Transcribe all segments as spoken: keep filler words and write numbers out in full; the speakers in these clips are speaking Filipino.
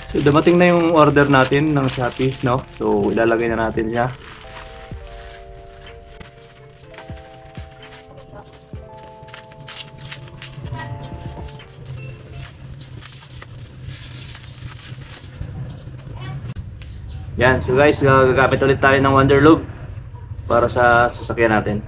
So dumating na yung order natin ng Shopee, no? So ilalagay na natin siya. Yan, so guys, gagamit ulit tayo ng Wonderloop para sa sasakyan natin.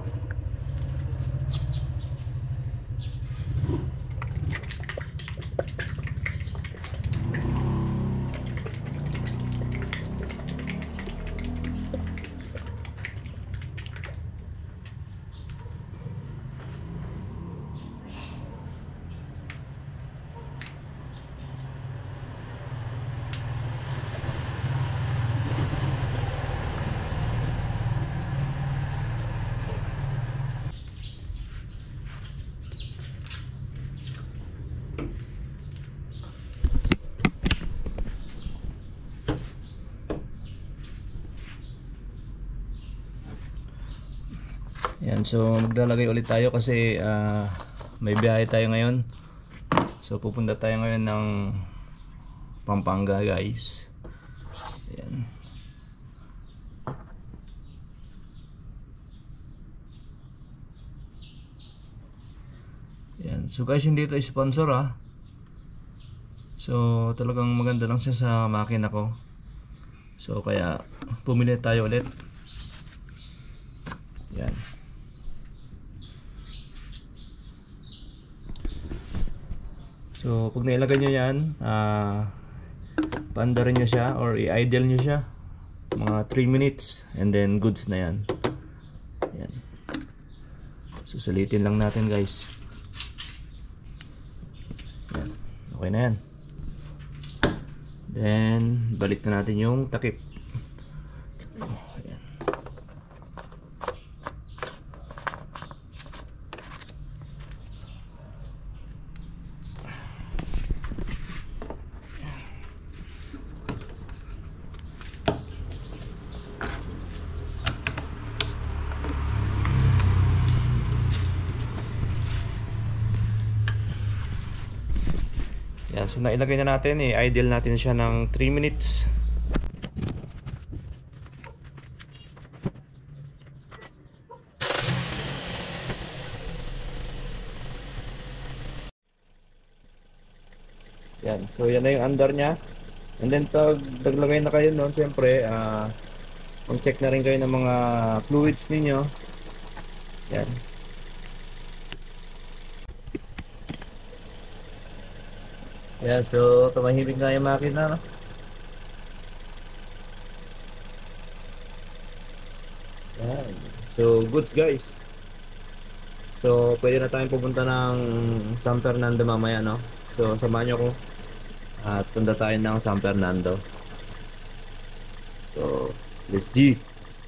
Yan, so maglalagay ulit tayo kasi uh, may biyahe tayo ngayon. So pupunta tayo ngayon ng Pampanga, guys. Yan. Yan. So guys, hindi ito sponsor ah. So talagang maganda lang siya sa makina ko. So kaya pumili tayo ulit. Yan. So pag nailagay nyo yan, uh, paandarin nyo siya or i-idle nyo siya mga three minutes and then goods na yan. Yan. Susulitin lang natin, guys. Yan. Okay na yan. Then balik na natin yung takip. Yan. Yan, so nailagay na natin, i-idle natin siya ng three minutes. Yan, so yan na yung under nya. And then pag naglagay na kayo noon, siyempre uh, mag-check na rin kayo ng mga fluids ninyo. Yan. Yan, so tumahimik nga yung makina, no? Yan. So goods, guys. So pwede na tayong pupunta ng San Fernando mamaya, no? So samahan nyo ko at punta tayo ng San Fernando. So let's go.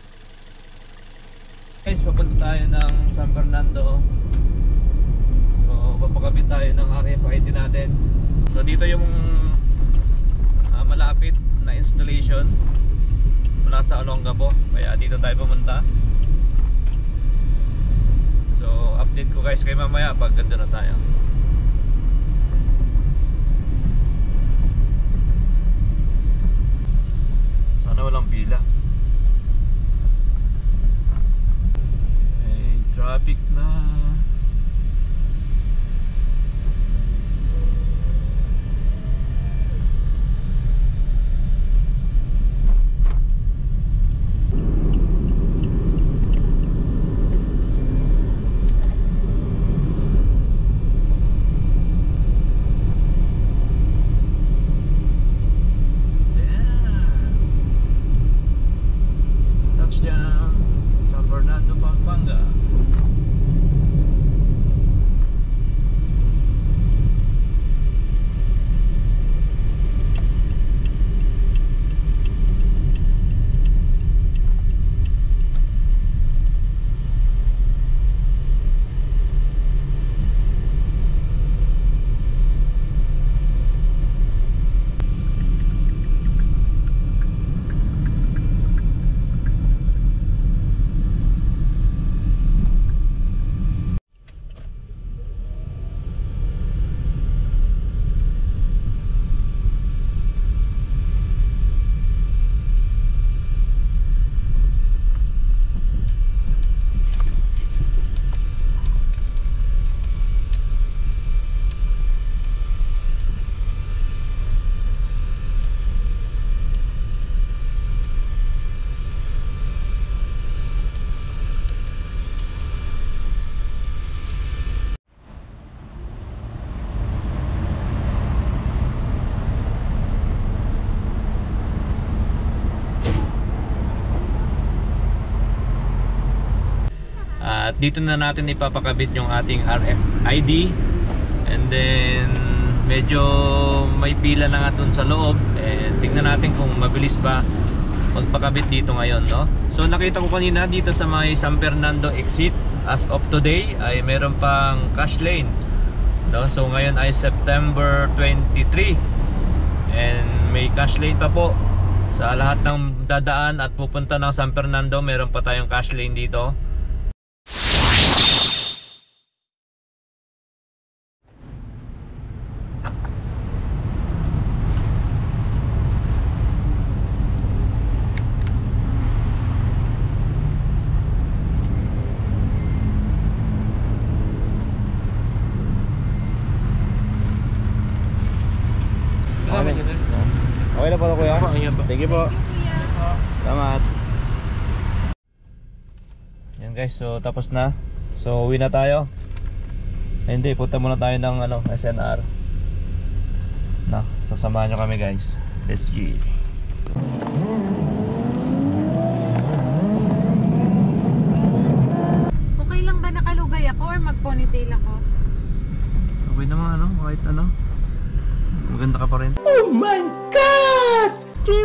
Guys, papunta tayo ng San Fernando. So papakabit tayo ng R F I D natin. So dito yung uh, malapit na installation mula sa Olongapo, kaya dito tayo pumunta. So update ko guys kayo mamaya pag ganda na tayo. Sana walang pila. Eh, traffic na. San Fernando, Pampanga. dito na natin ipapakabit yung ating R F I D. And then medyo may pila na nga dun sa loob. And tingnan natin kung mabilis ba magpakabit dito ngayon, no? So nakita ko kanina dito sa may San Fernando exit, as of today ay meron pang cash lane, no? So ngayon ay September twenty-three and may cash lane pa po sa lahat ng dadaan at pupunta ng San Fernando. Meron pa tayong cash lane dito. Okay na po ito, kuya? Thank you po. Salamat. Yan guys, so tapos na. So uwi na tayo. Ay, hindi, punta muna tayo ng ano, S N R. Na, sasamahan nyo kami guys. S G. Okay lang ba nakalugay ako or mag-ponytail ako? Okay naman ano, kahit ano. Maganda ka pa rin. Oh my God!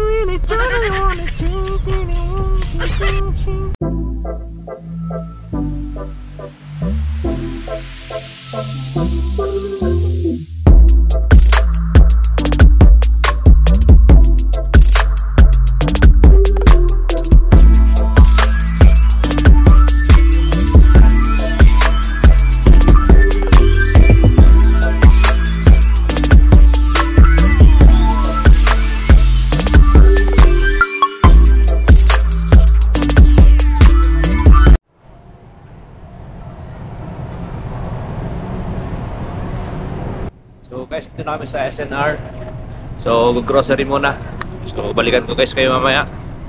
So guys, dito na kami sa S N R. So grocery muna. So balikan ko guys kayo mamaya.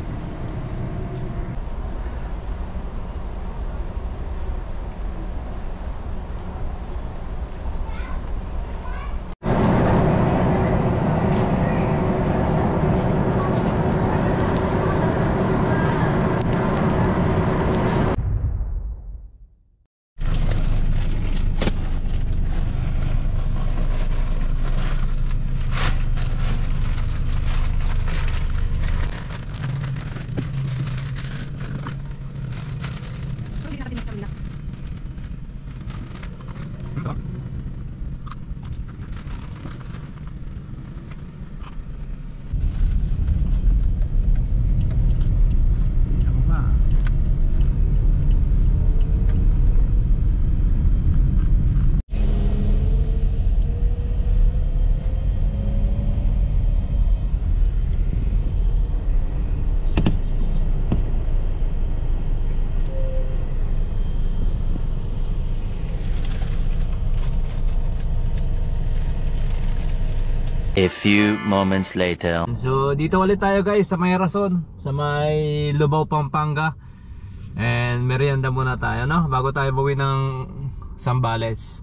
A few moments later. So dito ulit tayo guys sa may Rason, sa may Lubao, Pampanga. And merienda muna tayo, no? Bago tayo bawi ng Zambales.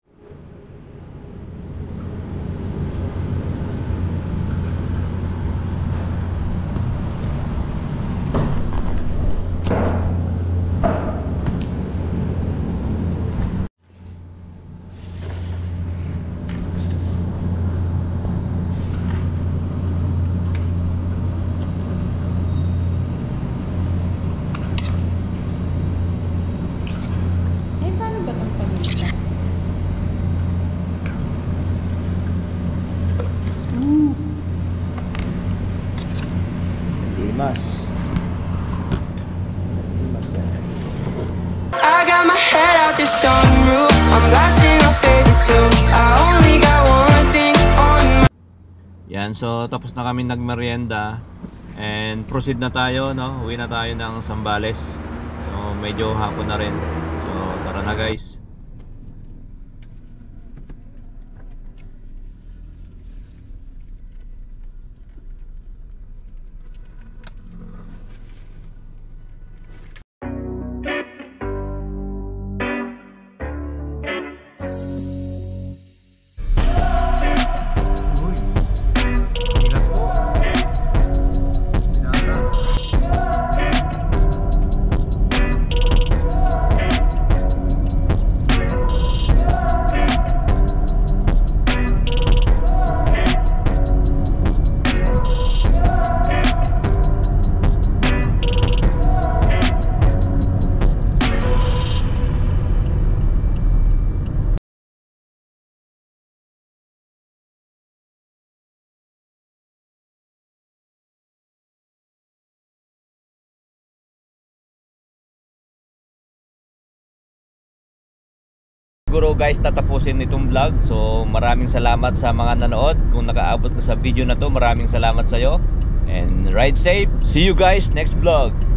Limas. Limas yan. I got my head out the sunroof. I'm blasting our favorite tunes. I only got one thing on my... Yan, so tapos na kami nagmerienda. And proceed na tayo, no? Uwi na tayo ng Zambales. So medyo hapon na rin. So tara na guys. siguro guys tatapusin itong vlog. So maraming salamat sa mga nanood. Kung nakaabot ka sa video na to, maraming salamat sa iyo. And ride safe. See you guys next vlog.